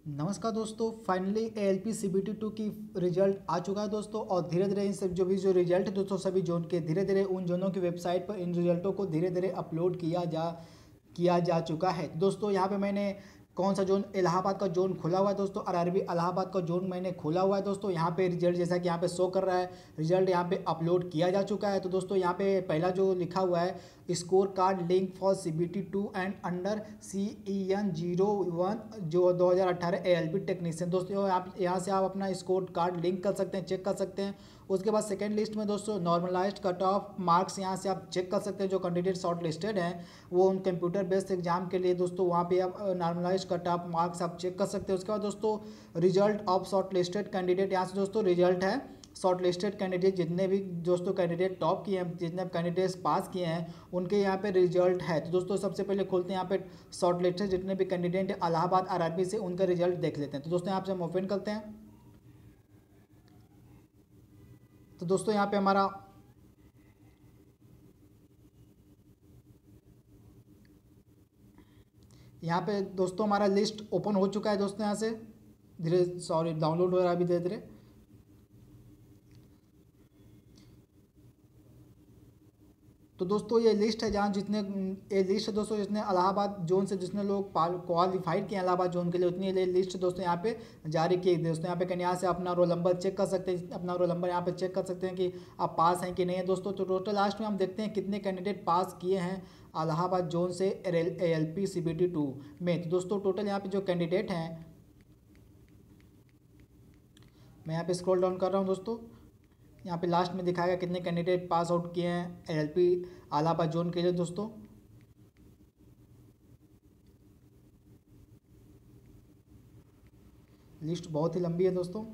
नमस्कार दोस्तों, finally ALP CBT 2 की रिजल्ट आ चुका है दोस्तों। और धीरे धीरे इन सब जो रिजल्ट है दोस्तों सभी जोन के धीरे धीरे उन जोनों की वेबसाइट पर इन रिजल्टों को धीरे धीरे अपलोड किया जा चुका है। दोस्तों यहाँ पे मैंने कौन सा जोन, इलाहाबाद का जोन खुला हुआ है दोस्तों। आरआरबी इलाहाबाद का जोन मैंने खोला हुआ है दोस्तों। यहाँ पे रिजल्ट जैसा कि यहाँ पे शो कर रहा है, रिजल्ट यहाँ पे अपलोड किया जा चुका है। तो दोस्तों यहाँ पे पहला जो लिखा हुआ है, score card link for CBT 2 and under CEN01 जो 2018 एएलपी टेक्नीशियन। दोस्तों आप यहाँ से आप अपना स्कोर कार्ड लिंक कर सकते हैं, चेक कर सकते हैं। उसके बाद सेकेंड लिस्ट में दोस्तों नॉर्मलाइज्ड कट ऑफ मार्क्स यहाँ से आप चेक कर सकते हैं। जो कैंडिडेट शॉर्ट लिस्टेड हैं वो उन कंप्यूटर बेस्ड एग्जाम के लिए दोस्तों वहाँ पे आप नॉर्मलाइज्ड कट ऑफ मार्क्स आप चेक कर सकते हैं। उसके बाद दोस्तों result of short listed candidate, यहाँ से दोस्तों रिजल्ट है शॉर्ट लिस्टेड कैंडिडेट, जितने भी दोस्तों कैंडिडेट टॉप किए हैं, जितने कैंडिडेट्स पास किए हैं उनके यहाँ पे रिजल्ट है। तो दोस्तों सबसे पहले खोलते हैं यहाँ पे शॉर्ट लिस्टेड जितने भी कैंडिडेट हैं इलाहाबाद आरआरबी से, उनका रिजल्ट देख लेते हैं। तो दोस्तों यहाँ से हम ओपन करते हैं। तो दोस्तों यहाँ पे हमारा यहाँ पे दोस्तों हमारा लिस्ट ओपन हो चुका है दोस्तों। यहाँ से धीरे डाउनलोड हो रहा है अभी धीरे धीरे। तो दोस्तों ये लिस्ट है जहाँ जितने, ये लिस्ट है दोस्तों जितने इलाहाबाद जोन से जितने लोग क्वालिफाइड किए इलाहाबाद जोन के लिए, उतनी ये लिस्ट दोस्तों यहाँ पे जारी की गई दोस्तों। यहाँ पे कहीं यहाँ से अपना रोल नंबर चेक कर सकते हैं, अपना रोल नंबर यहाँ पे चेक कर सकते हैं कि आप पास हैं कि नहीं है दोस्तों। तो टोटल लास्ट में हम देखते हैं कितने कैंडिडेट पास किए हैं इलाहाबाद जोन से एएलपी सीबीटी 2 में। तो दोस्तों टोटल यहाँ पे जो कैंडिडेट हैं, मैं यहाँ पे स्क्रॉल डाउन कर रहा हूँ दोस्तों। यहाँ पे लास्ट में दिखाएगा कितने कैंडिडेट पास आउट किए हैं एएलपी इलाहाबाद जोन के लिए दोस्तों। लिस्ट बहुत ही लंबी है दोस्तों,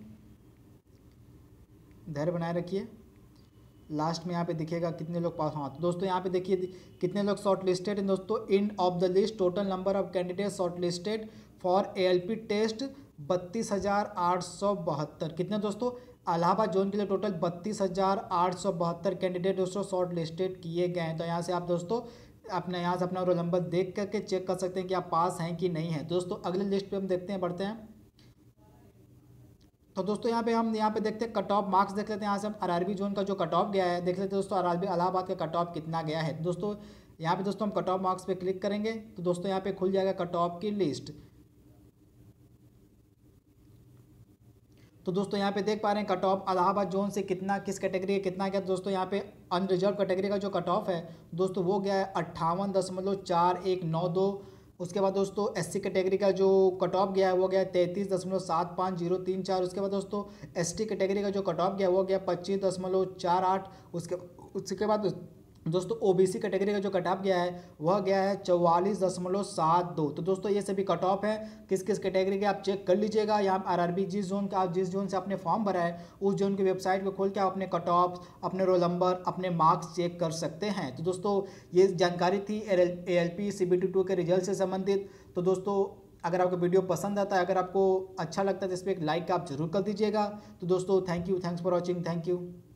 धैर्य बनाए रखिए। लास्ट में यहाँ पे दिखेगा कितने लोग पास। हाँ तो दोस्तों यहाँ पे देखिए कितने लोग शॉर्ट लिस्टेड हैं दोस्तों। In of the list total number of candidate short listed for ALP test 32,872। कितने दोस्तों, इलाहाबाद जोन के लिए टोटल 32,872 कैंडिडेट दोस्तों शॉर्ट लिस्टेड किए गए हैं। तो यहाँ से आप दोस्तों अपने यहाँ से अपना रोल नंबर देख करके चेक कर सकते हैं कि आप पास हैं कि नहीं है दोस्तों। अगले लिस्ट पे हम देखते हैं, बढ़ते हैं। तो दोस्तों हम यहाँ पे देखते हैं कट ऑफ मार्क्स देख लेते हैं। यहाँ से हम आरआरबी जोन का जो कट ऑफ गया है देख लेते हैं दोस्तों। आरआरबी इलाहाबाद का कट ऑफ कितना गया है दोस्तों। यहाँ पे दोस्तों हम कट ऑफ मार्क्स पे क्लिक करेंगे तो दोस्तों यहाँ पे खुल जाएगा कट ऑफ की लिस्ट। तो दोस्तों यहाँ पे देख पा रहे हैं कट ऑफ इलाहाबाद जोन से कितना, किस कैटेगरी का कितना गया दोस्तों। यहाँ पे अनरिजर्व कैटेगरी का जो कट ऑफ है दोस्तों वो गया है 58.4192। उसके बाद दोस्तों SC कैटेगरी का जो कट ऑफ गया है वो गया 33.75034। उसके बाद दोस्तों ST कैटेगरी का जो कट ऑफ गया वो गया 25.48। उसके बाद दोस्तों OBC कैटेगरी का जो कट ऑफ गया है वह गया है 44.72। तो दोस्तों ये सभी कट ऑफ है किस किस कैटेगरी के, आप चेक कर लीजिएगा। यहाँ आरआरबी जिस जोन का, आप जिस जोन से आपने फॉर्म भरा है उस जोन की वेबसाइट को खोल के आप अपने कट ऑफ, अपने रोल नंबर, अपने मार्क्स चेक कर सकते हैं। तो दोस्तों ये जानकारी थी एएलपी सीबीटी 2 के रिजल्ट से संबंधित। तो दोस्तों अगर आपको वीडियो पसंद आता है, अगर आपको अच्छा लगता है तो इस पर एक लाइक आप जरूर कर दीजिएगा। तो दोस्तों thanks for watching, thank you.